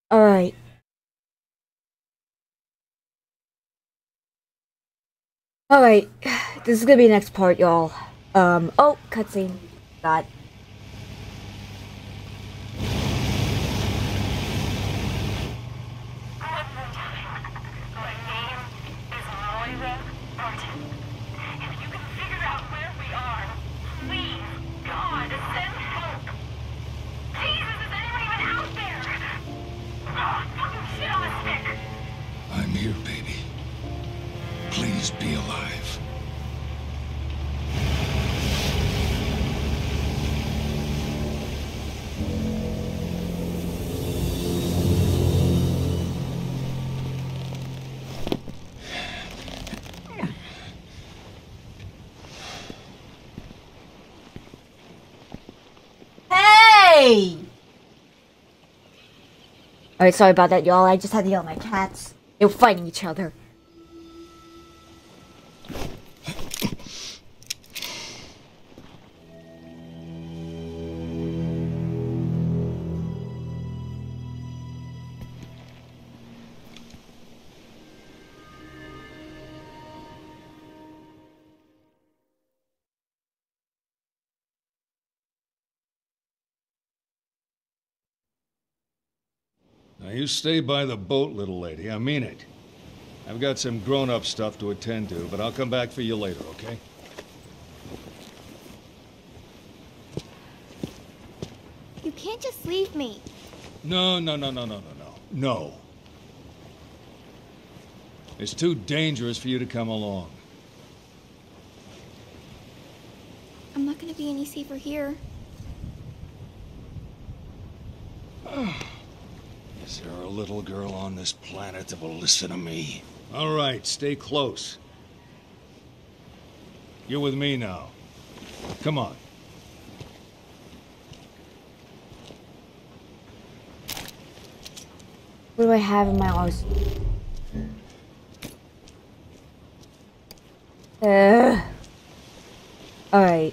Alright. Alright. This is gonna be the next part, y'all. Oh, cutscene. God. I'm here, baby. Please be alive. Hey! Alright, sorry about that, y'all. I just had to yell at my cats. They were fighting each other. Now you stay by the boat, little lady. I mean it. I've got some grown-up stuff to attend to, but I'll come back for you later, okay? You can't just leave me. No. No. It's too dangerous for you to come along. I'm not gonna be any safer here. Is there a little girl on this planet that will listen to me? All right, stay close. You're with me now. Come on. What do I have in my house? Alright.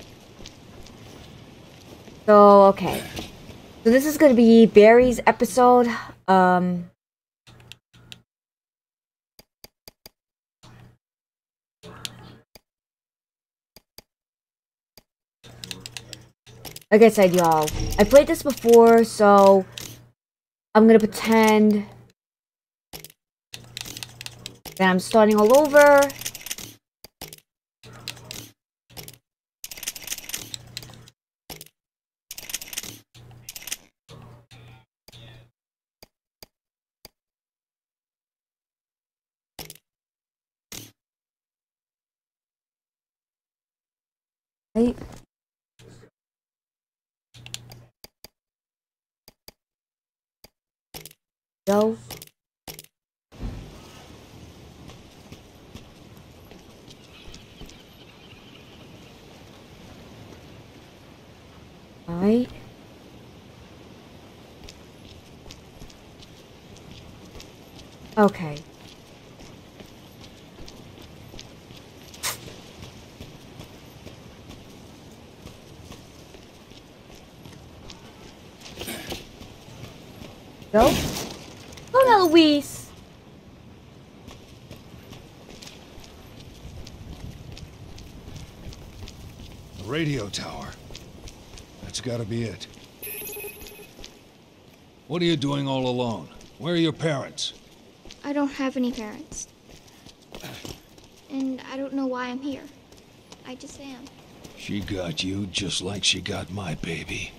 So, okay. So this is gonna be Barry's episode. Like I said, y'all, I played this before, so I'm gonna pretend that I'm starting all over. Right? Go. Alright. Okay. Go. Go now, Louise. The radio tower. That's gotta be it. What are you doing all alone? Where are your parents? I don't have any parents. And I don't know why I'm here. I just am. She got you just like she got my baby.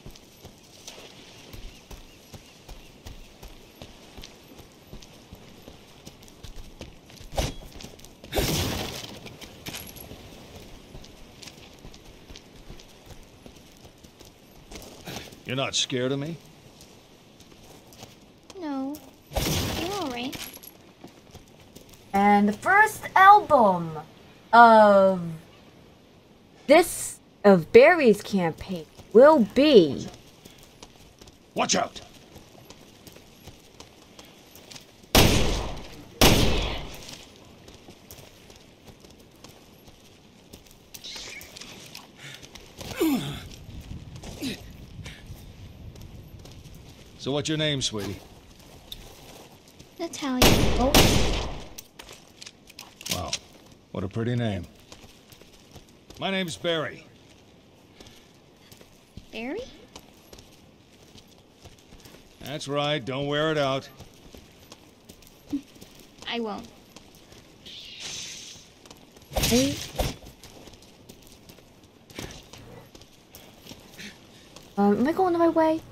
You're not scared of me? No. You're alright. And the first album of Barry's campaign will be Watch out! So what's your name, sweetie? Natalia. Oh, Wow, what a pretty name. My name's Barry. Barry? That's right, don't wear it out. I won't. hey. Am I going the right way?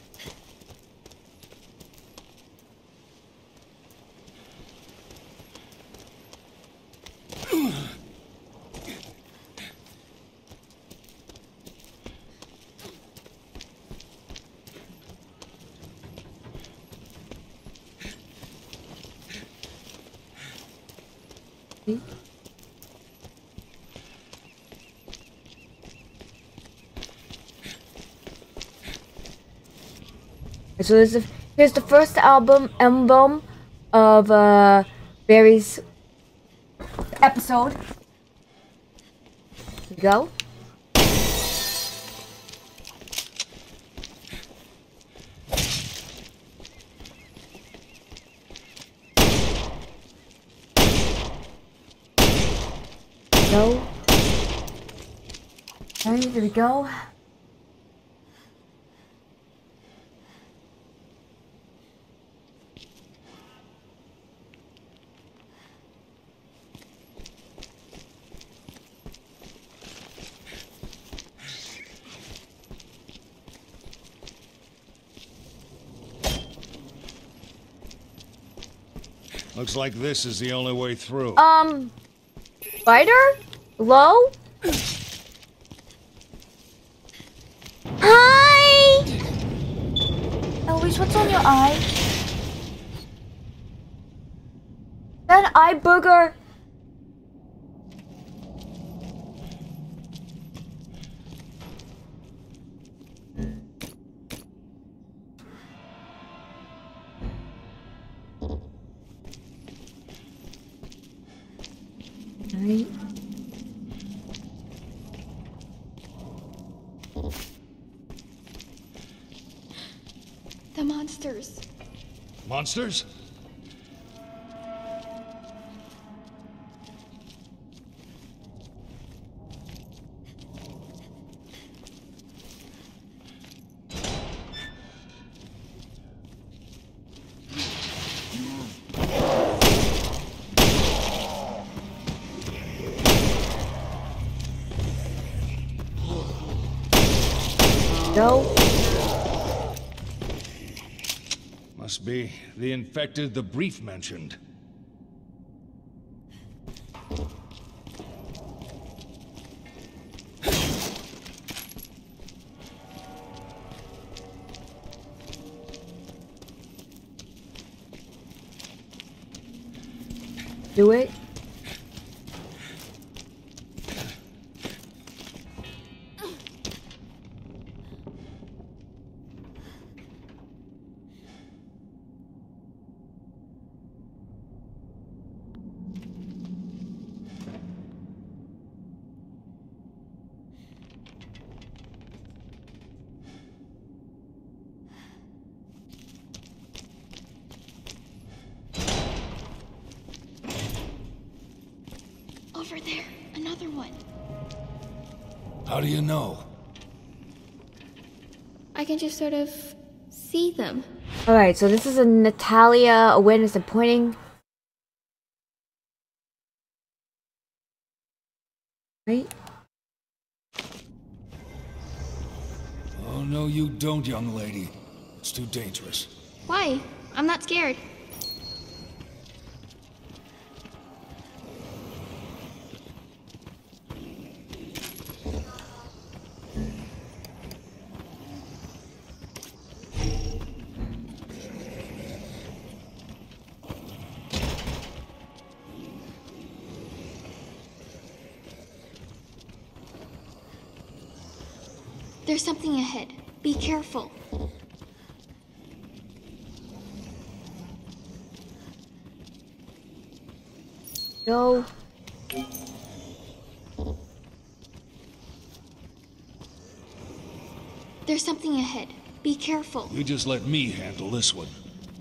So here's the first emblem of Barry's episode. Here we go. Go. Alright, there we go. Looks like this is the only way through. Spider? Hello? Hi! Eloise, what's on your eye? That eye booger. Right. The monsters. Monsters? No. Must be the infected the brief mentioned. Do it. Over there, another one. How do you know? I can just sort of see them. Alright, so this is a Natalia awareness and pointing. Right? Oh, no, you don't, young lady. It's too dangerous. Why? I'm not scared. There's something ahead. Be careful. No. There's something ahead. Be careful. You just let me handle this one.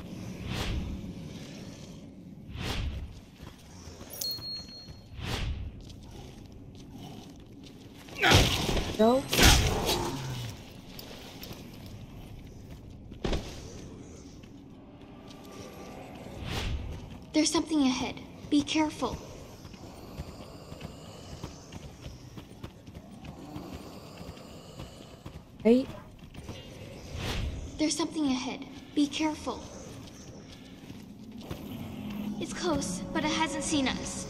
Go. There's something ahead. Be careful. Right? There's something ahead. Be careful. It's close, but it hasn't seen us.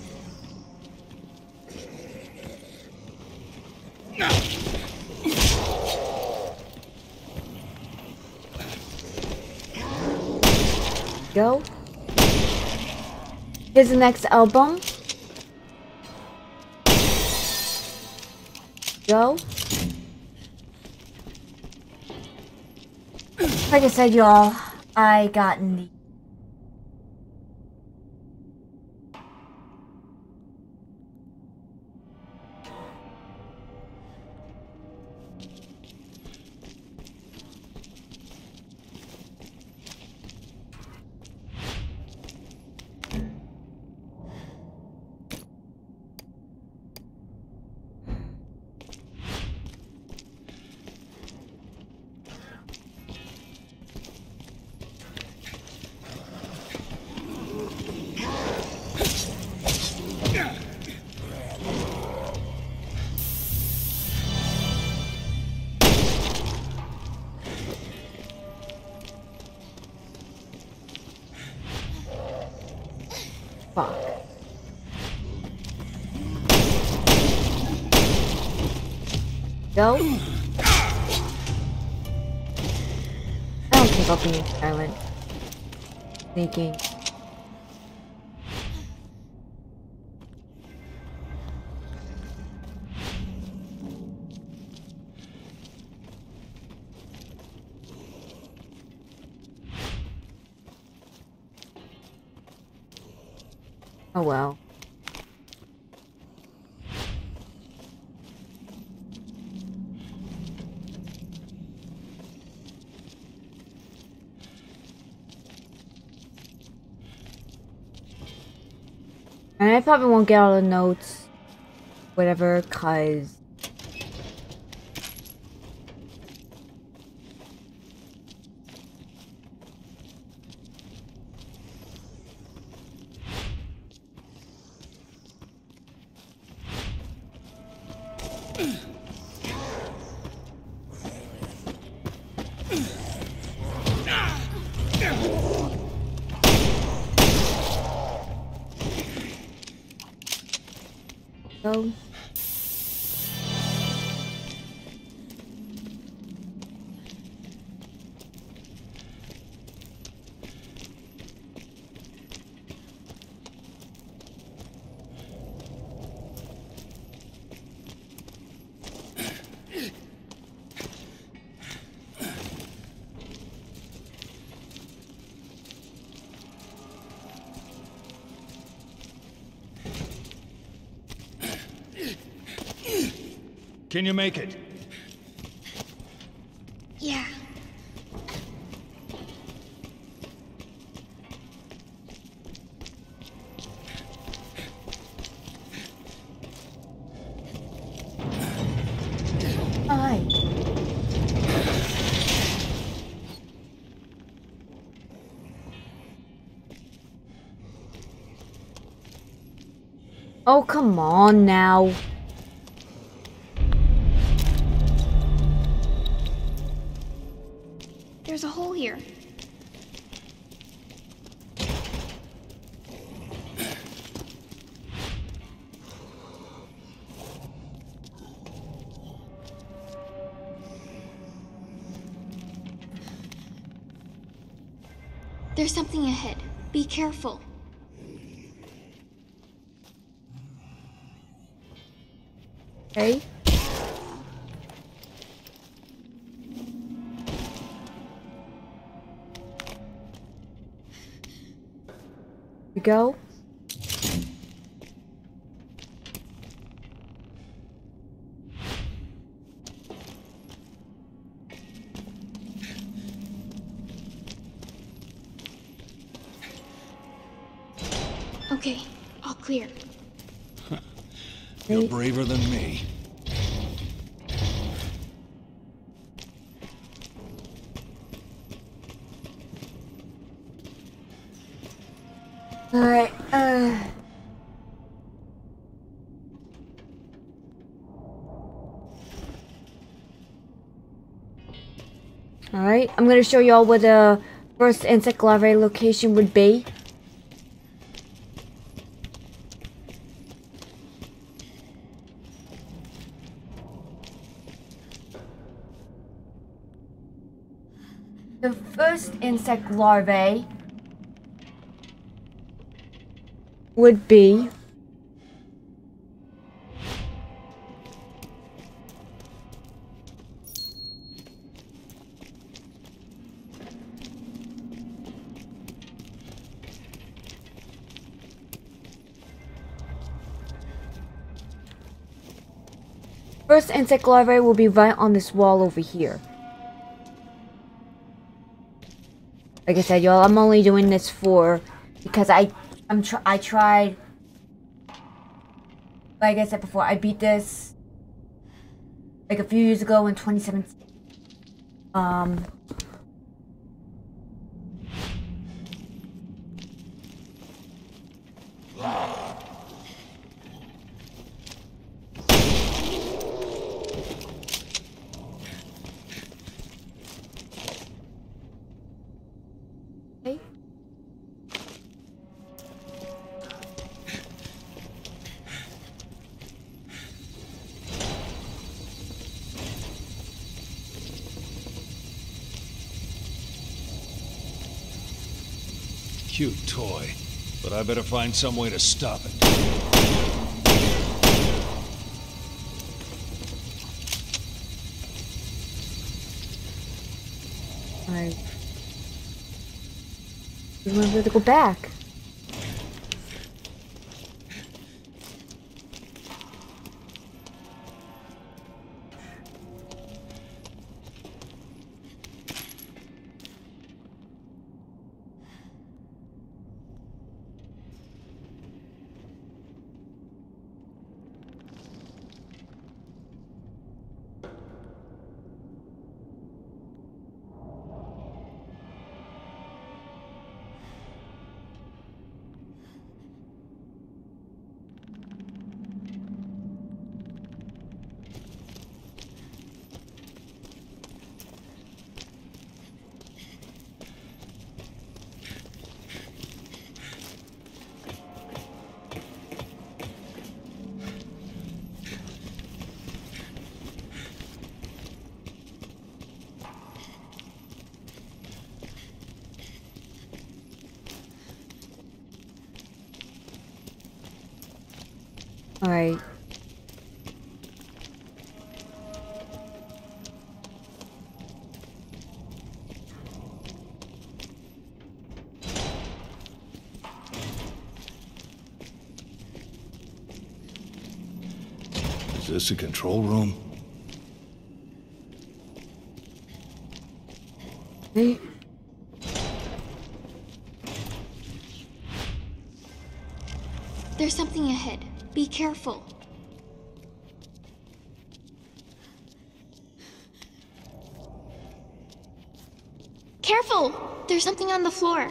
Go. Here's the next album. Go. Like I said, y'all, I got in the... Fuck. Go. I don't care about being silent. Sneaking. Oh well. And I probably won't get all the notes, whatever, cause go. Can you make it? Yeah. Hi. Oh, come on now. There's a hole here. There's something ahead. Be careful. Okay. We go. Okay, all clear. You're braver than me. Alright, Alright, I'm gonna show y'all where the first insect larvae location would be. The first insect larvae would be first insect larvae will be right on this wall over here. Like I said, y'all, I'm only doing this because I tried. Like I said before, I beat this like a few years ago in 2017. Okay. Cute toy, but I better find some way to stop it. Alright. We want to go back. Alright. Is this a control room? Hey. There's something ahead. Be careful. Careful! There's something on the floor.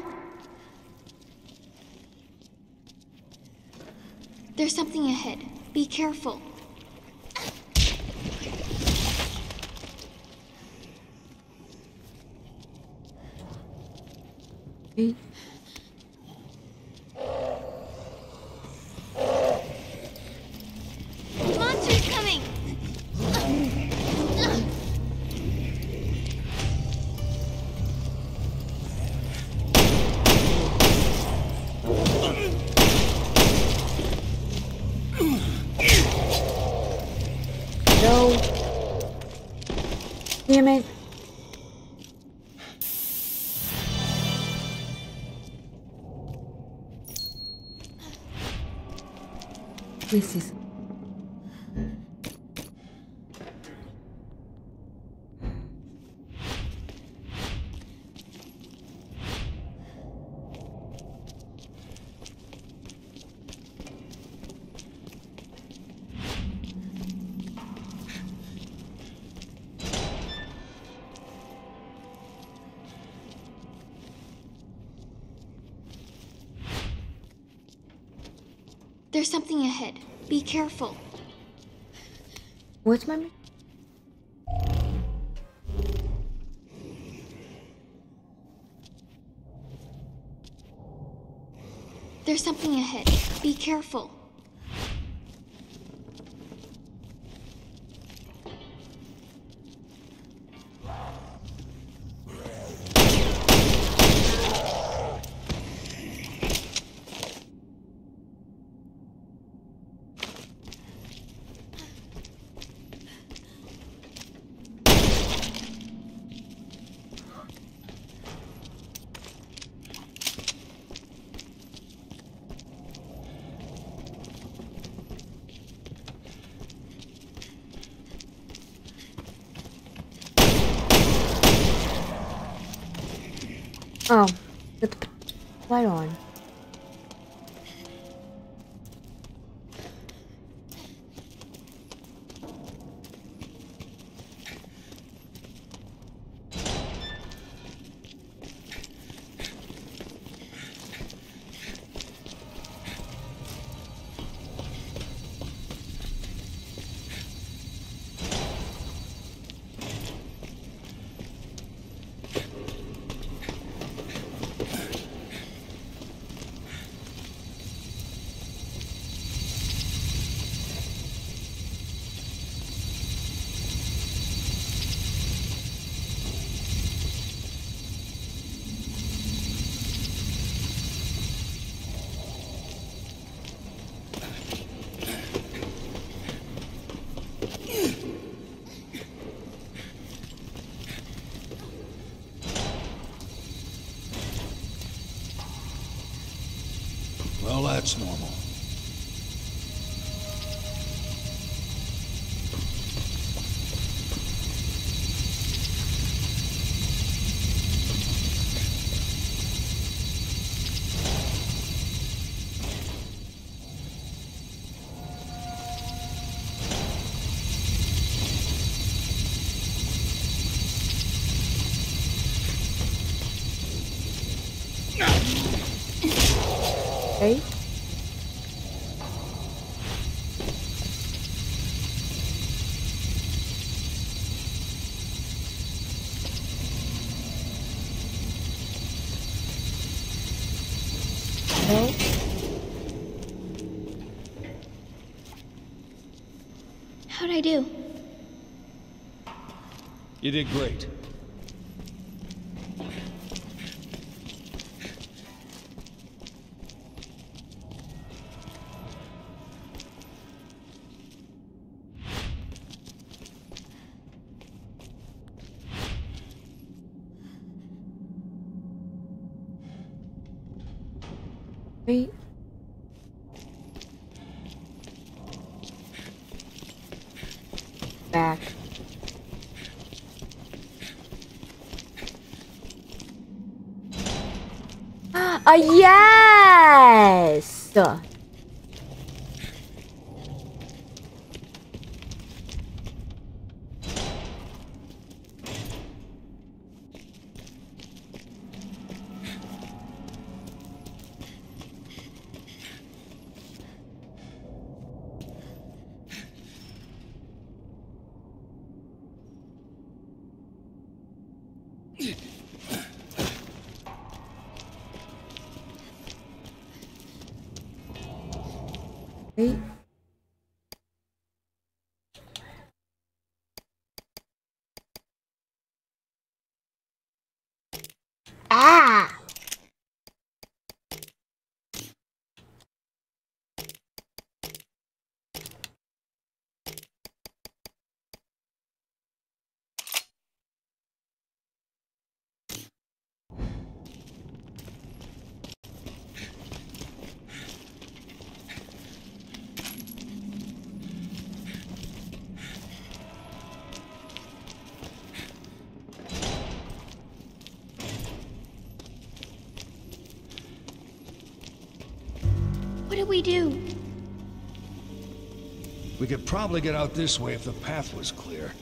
There's something ahead. Be careful. Hey. Monster's coming! No. Damn it. This is... There's something ahead. Be careful. What's my... There's something ahead. Be careful. Oh, put the light on. Well, that's normal. Okay. Okay. How'd I do? You did great. Wait. Back. Yes! Wait. Ah! What do we do? We could probably get out this way if the path was clear.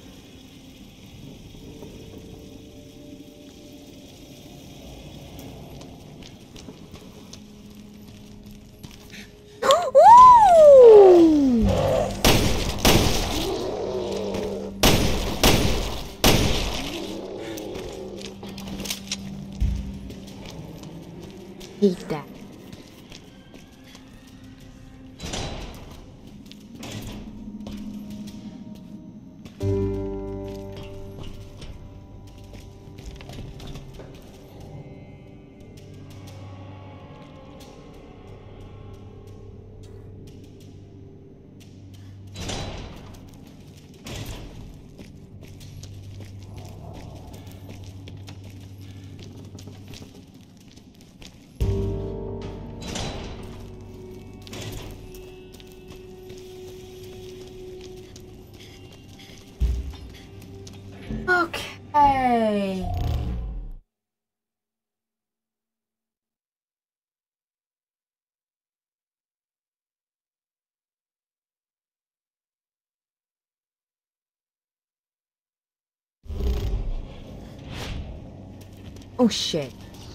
hate that. Okay. Oh shit.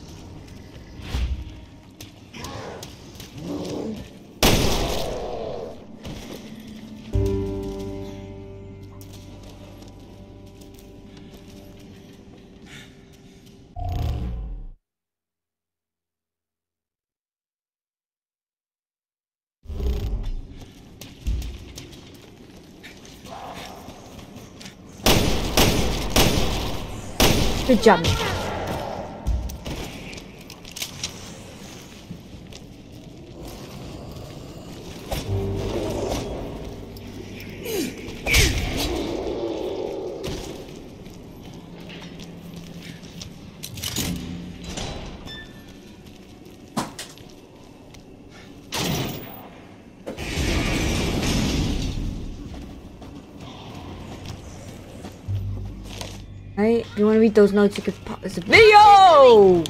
Good job. Alright, if you want to read those notes, you can pause the video!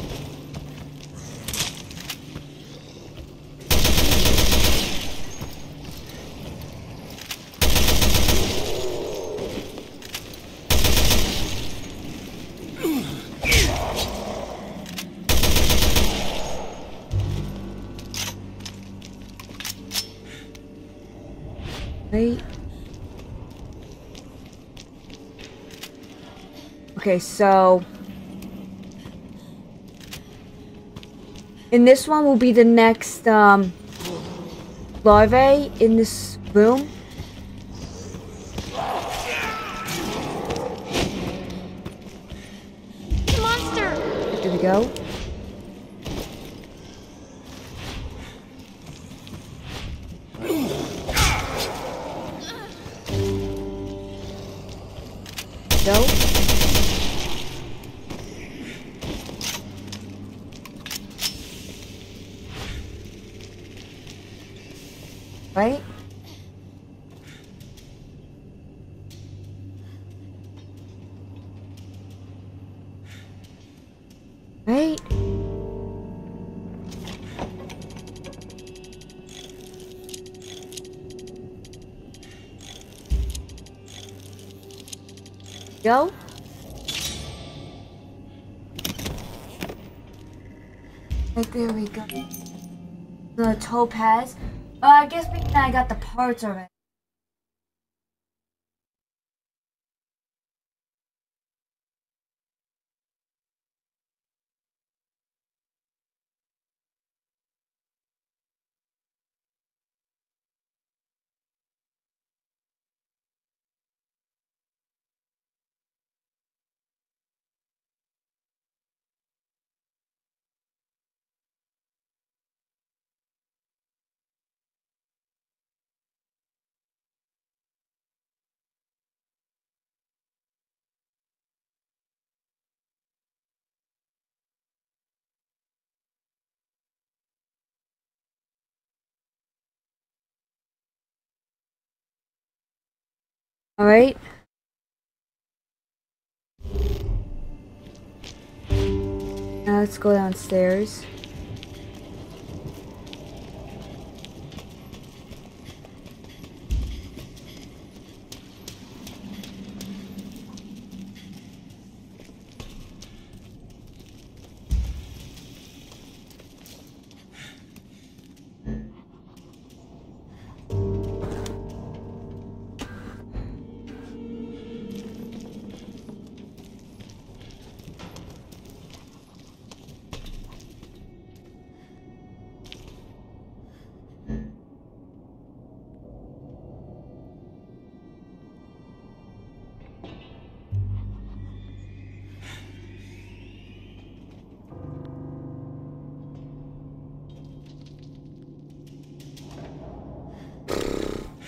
Right. Okay, so in this one will be the next larvae in this room. Monster! There we go. Go. Right? Right? Go. Right, there we go. The topaz. I guess because I got the parts already. Alright. Now let's go downstairs.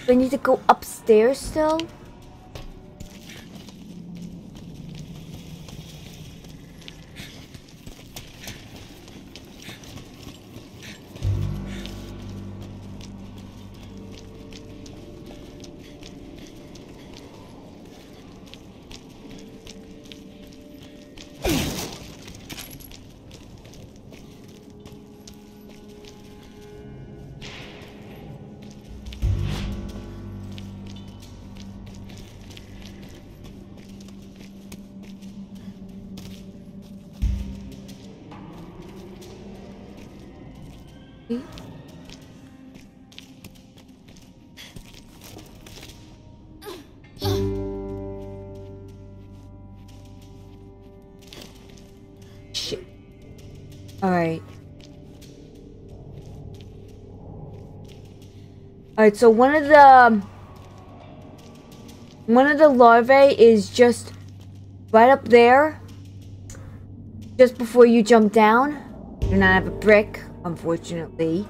I need to go upstairs still? Shit. Alright. Alright, so one of the larvae is just right up there. Just before you jump down. I do not have a brick, unfortunately.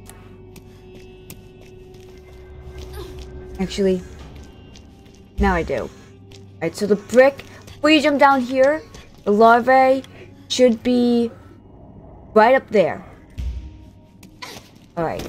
Actually, now I do. Alright, so the brick, before you jump down here, the larvae should be right up there. Alright.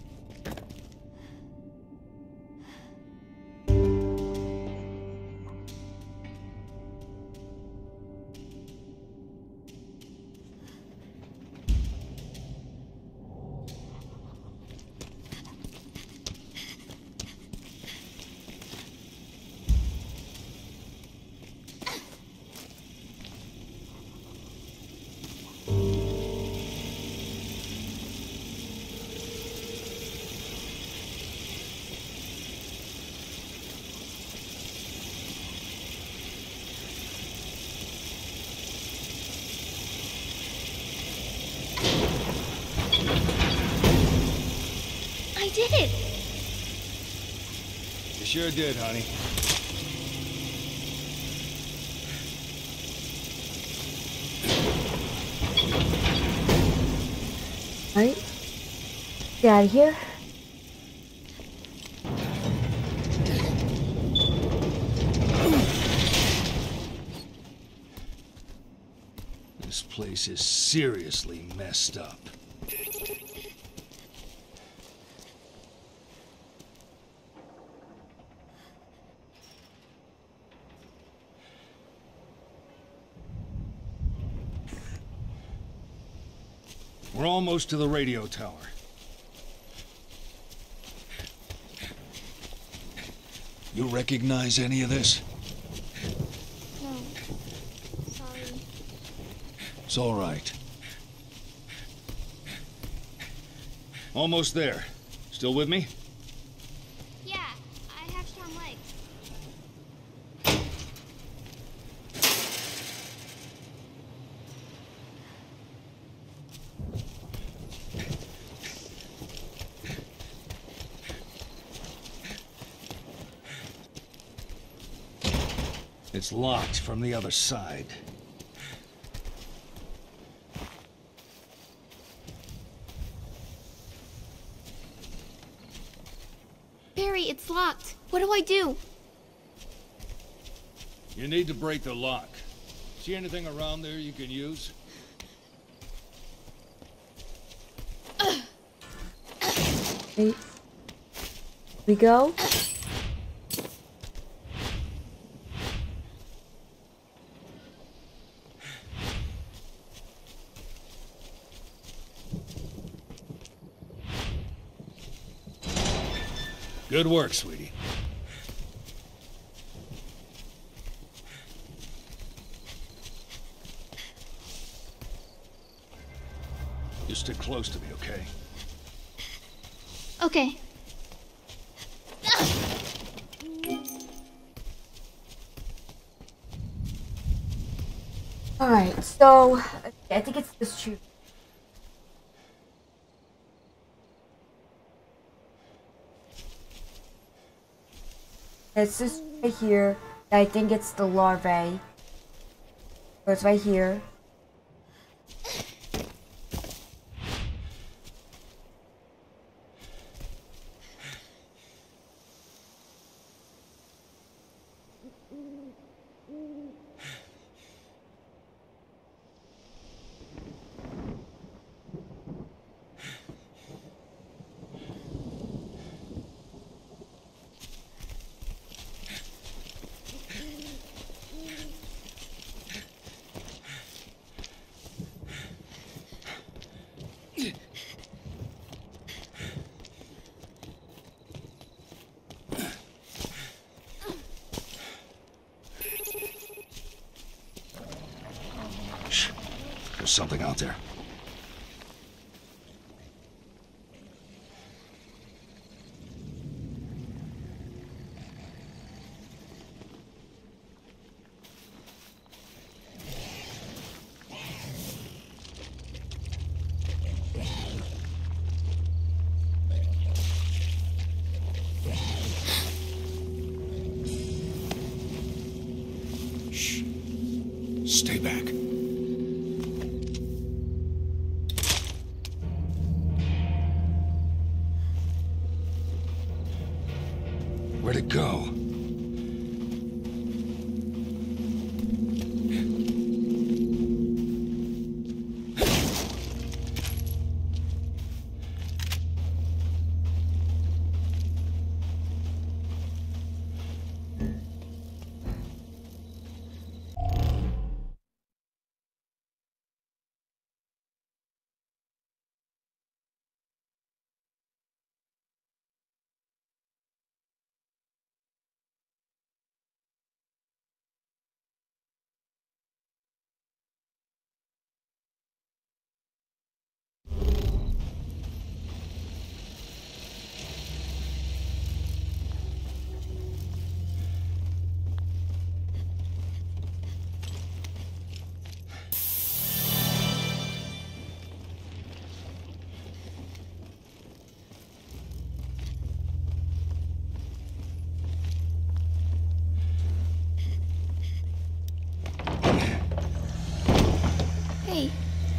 I did it! You sure did, honey. Alright. Get out of here. This place is seriously messed up. We're almost to the radio tower. You recognize any of this? No. Sorry. It's all right. Almost there. Still with me? Yeah, I have strong legs. It's locked from the other side. Barry, it's locked. What do I do? You need to break the lock. See anything around there you can use? Here we go. Good work, sweetie. You stick close to me, okay? Okay. Alright, so I think it's this tree. It's this right here. I think it's the larvae. So it's right here. There's something out there. Stay back. Where'd it go? Hey.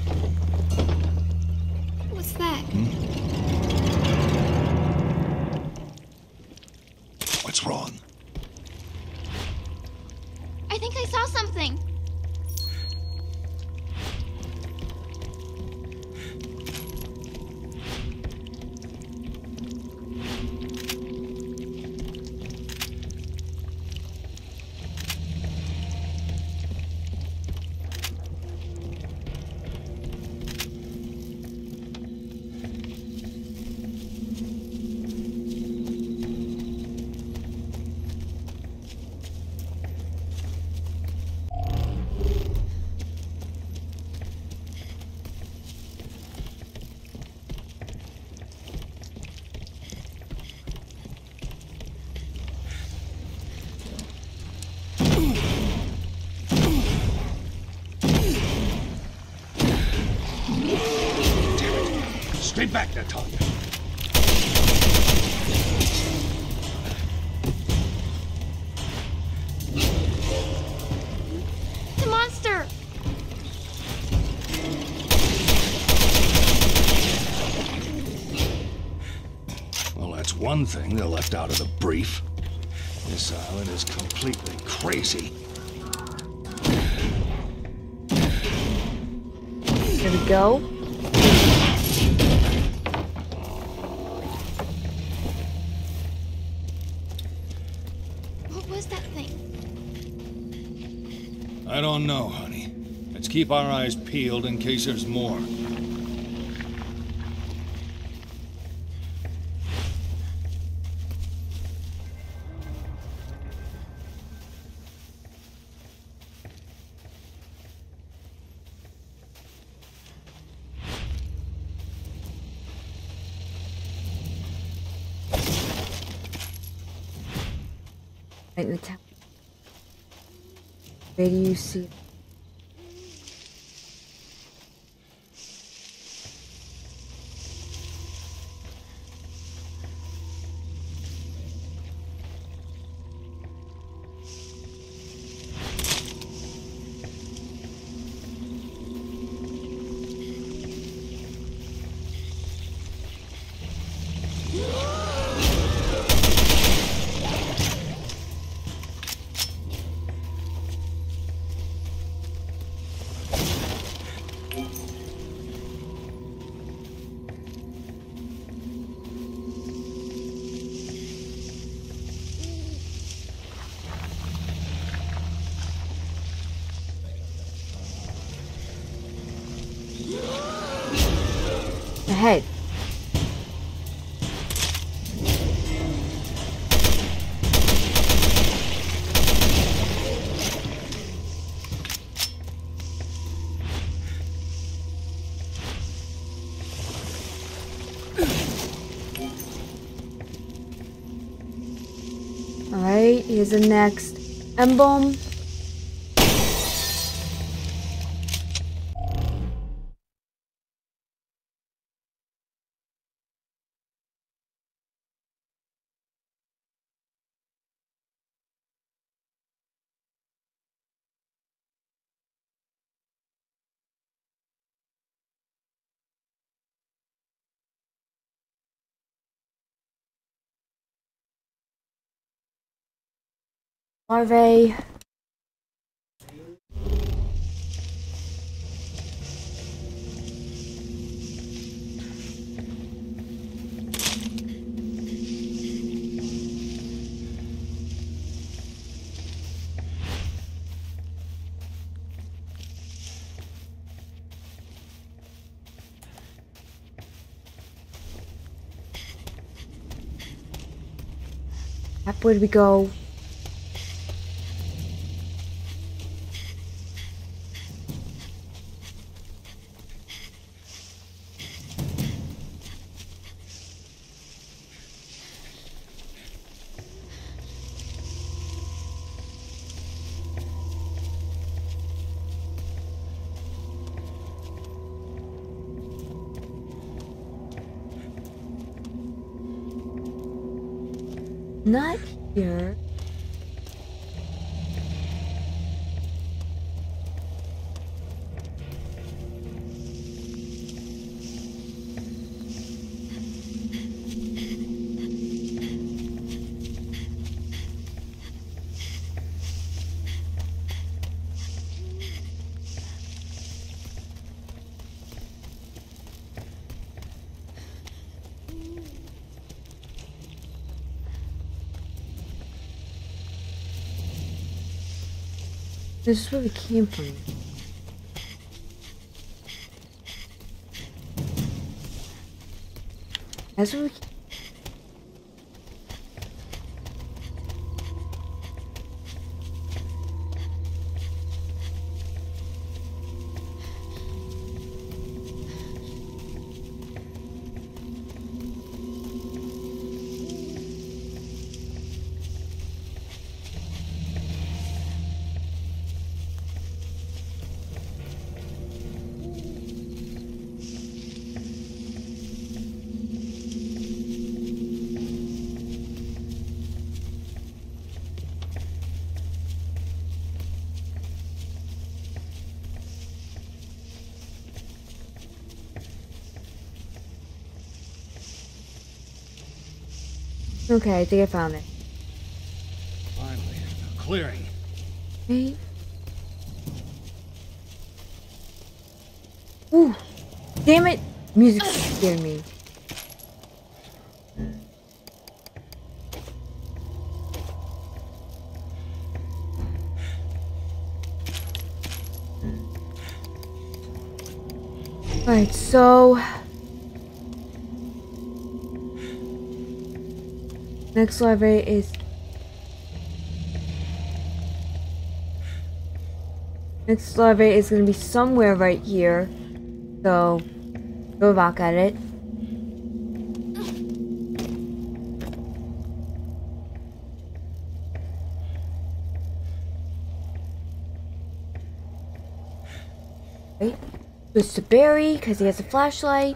What's that? What's wrong? I think I saw something. Stay back, Natalia. The monster! Well, that's one thing they left out of the brief. This island is completely crazy. Here we go. What was that thing? I don't know, honey. Let's keep our eyes peeled in case there's more. Right in the town. Where do you see? Ahead. here's the next emblem. Larvae. Where did we go? Not here. This is where we came from. That's where we came. Okay, I think I found it. Finally, a clearing. Right. Ooh, damn it! Music scared me. Alright, so next larvae is gonna be somewhere right here. So go back at it. Wait, goes to Barry because he has a flashlight.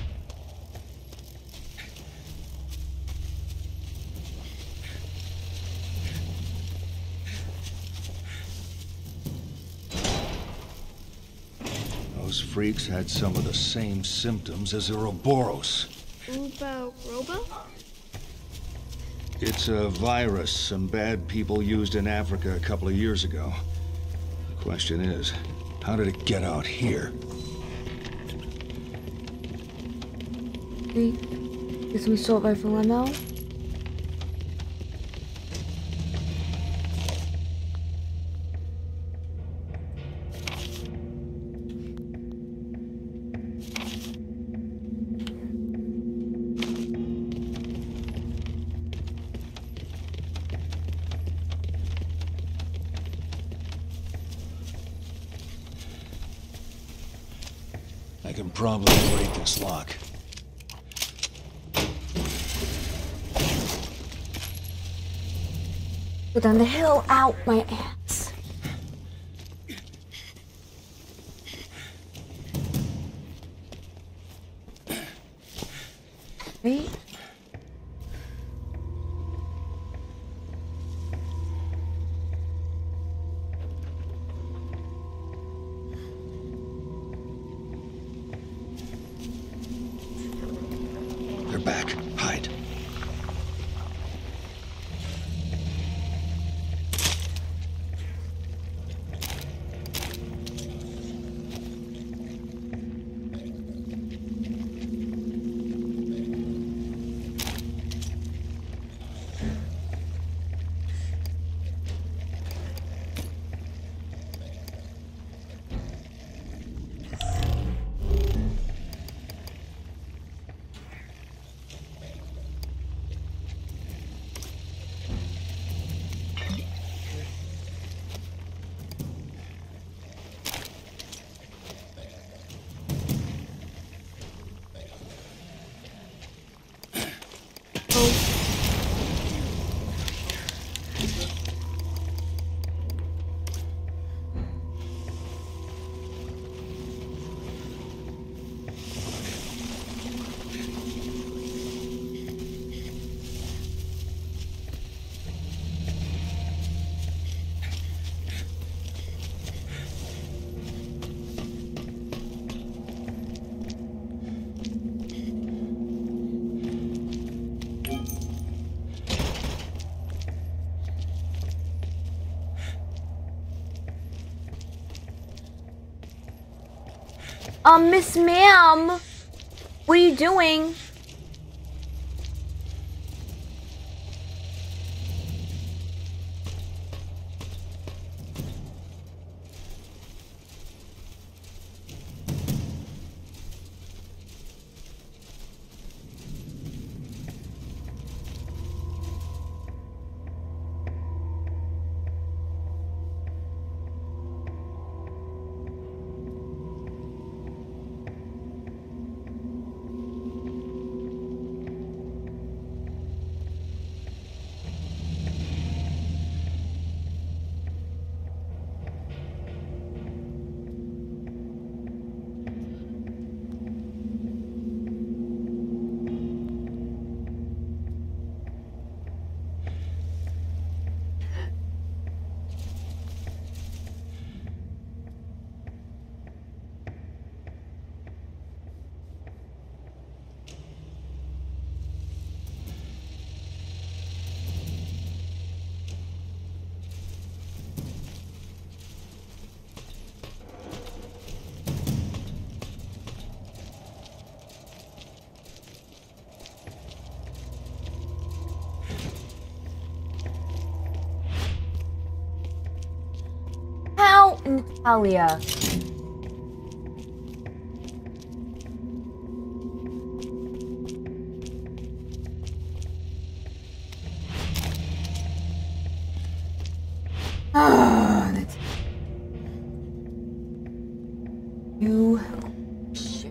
Those freaks had some of the same symptoms as Ouroboros. Robo? It's a virus some bad people used in Africa a couple of years ago. The question is, how did it get out here? Okay, get some assault rifle ammo. I can probably break this lock. Go down the hill. Ow, my ass. Wait. They're back. Hide. Miss Ma'am, what are you doing? How, Natalia? You shit.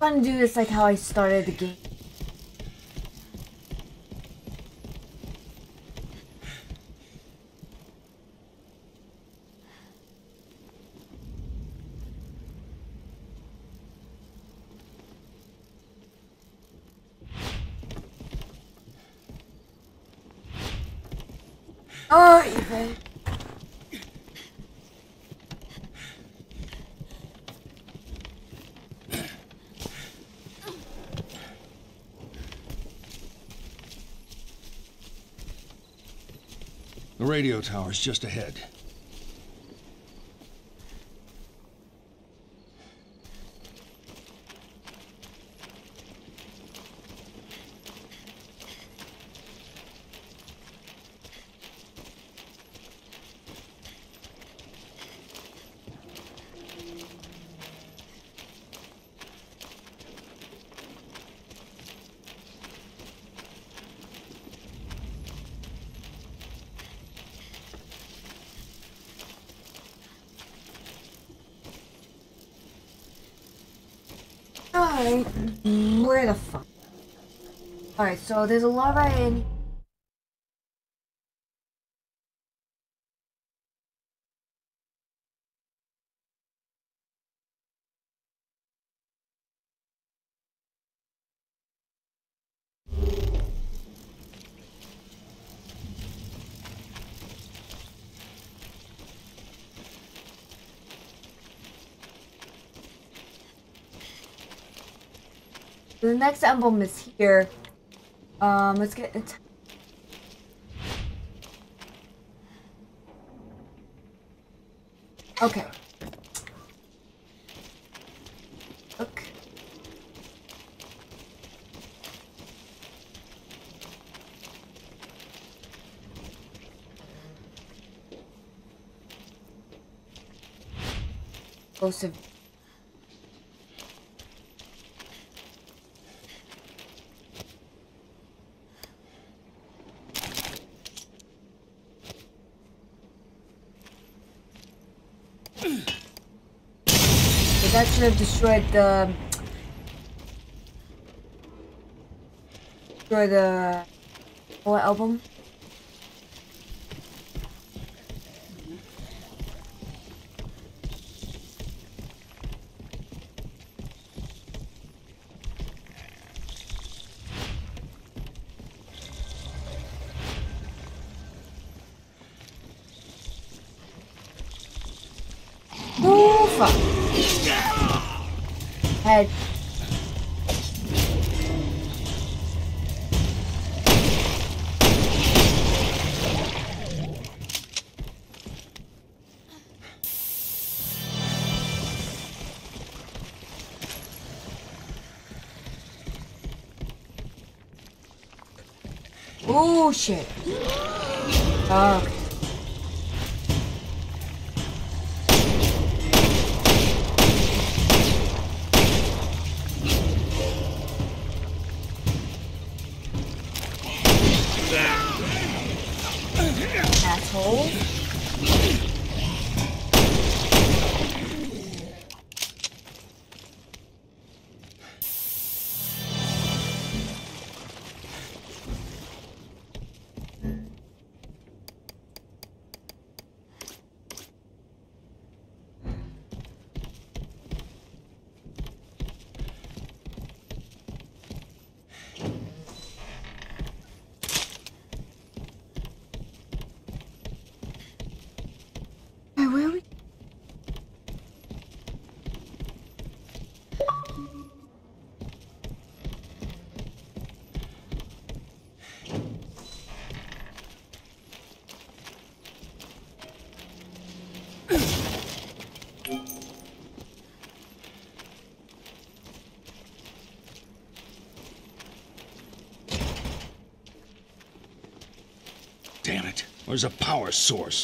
trying to do this like how I started the game. Oh, even. The radio tower's just ahead. Alright, where the fuck? Alright, so there's a lava in. The next emblem is here. Let's get it. Okay. Okay. Explosive. That should have destroyed the what album? Oh fuck! Head. Oh shit. Okay. Asshole. Where are we? Damn it. Where's a power source?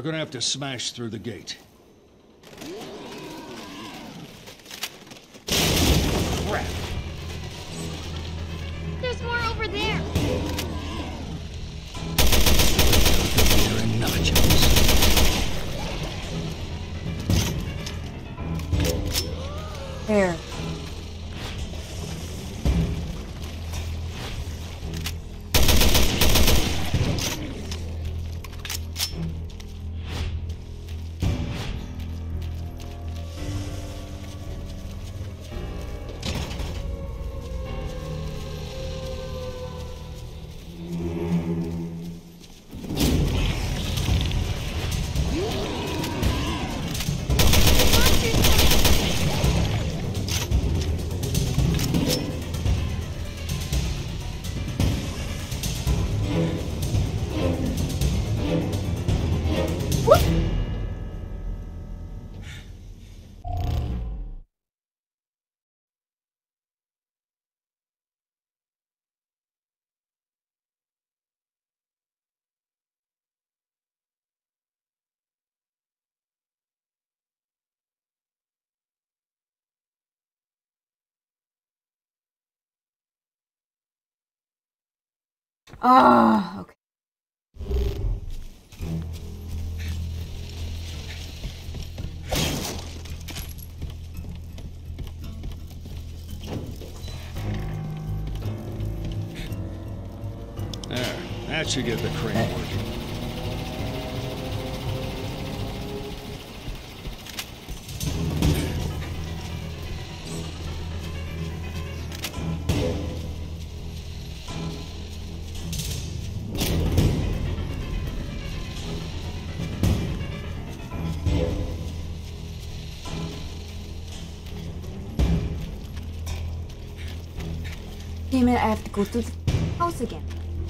We're gonna have to smash through the gate. Crap! There's more over there. You're in nachos. There. Ah, okay. There, that should get the crane working. Damn it, I have to go through the house again.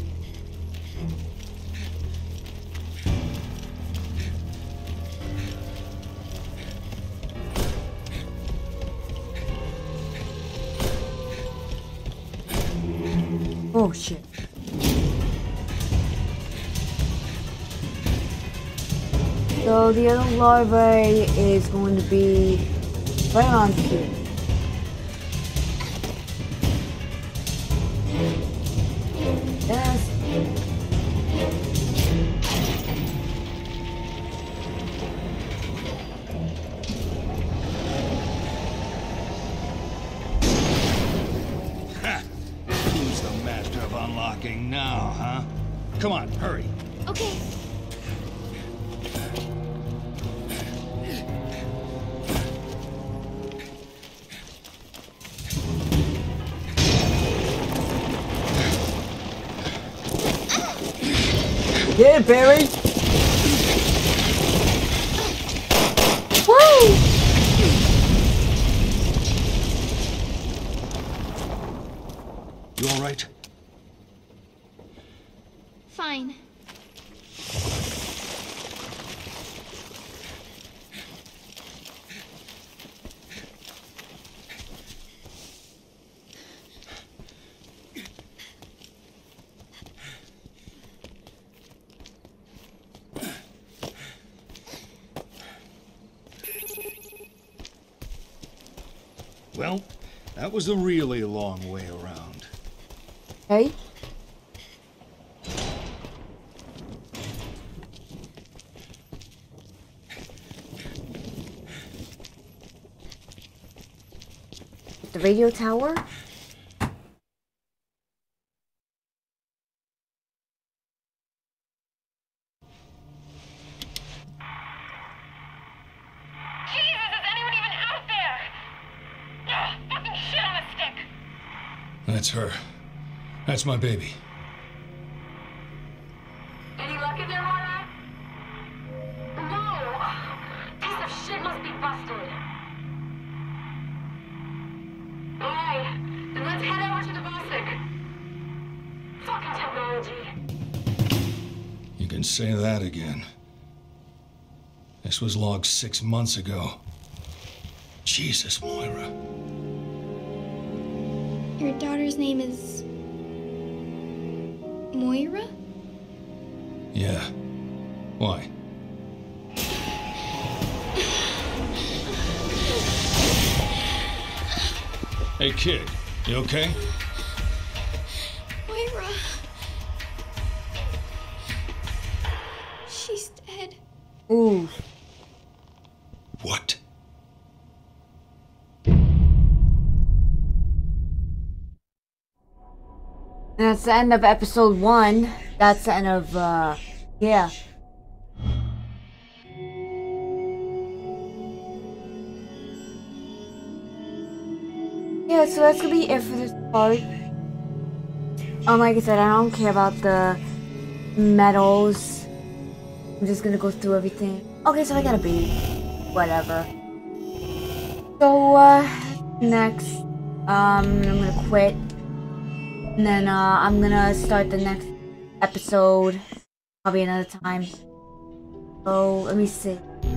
Oh shit. So the other larvae is going to be right around here. Yes. Ha! Who's the master of unlocking now, huh? Come on, hurry. Okay. Get it, Barry! Woo! You all right? Fine. Well, that was a really long way around. Hey? The radio tower? That's her. That's my baby. Any luck in there, Mara? No! Piece of shit must be busted. Alright, then let's head over to the Bostic. Fucking technology. You can say that again. This was logged 6 months ago. Jesus, Moira. Your daughter's name is... Moira? Yeah. Why? Hey, kid. You okay? Moira. She's dead. Ooh. What? And that's the end of episode 1. That's the end of, yeah. Yeah, so that's gonna be it for this part. Like I said, I don't care about the medals. I'm just gonna go through everything. Okay, so I got a B. Whatever. So, next, I'm gonna quit. And then, I'm gonna start the next episode. Probably another time. So, let me see.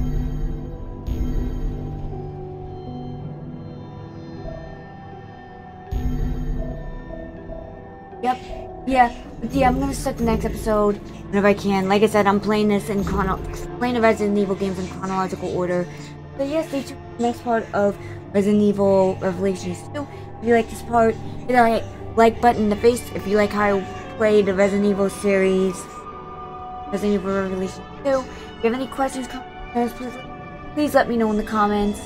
Yep. Yeah, I'm gonna start the next episode whenever I can. Like I said, I'm playing this in playing the Resident Evil games in chronological order. So yeah, stay tuned for the next part of Resident Evil Revelations 2. If you like this part, hit that like button in the face. If you like how I play the Resident Evil series, Resident Evil Revelations 2. If you have any questions, comments, please let me know in the comments.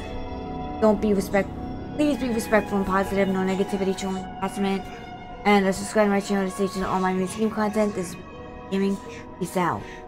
Please be respectful and positive, no negativity, trolling, harassment. And subscribe to my channel to stay tuned to all my new game content. This is gaming. Peace out.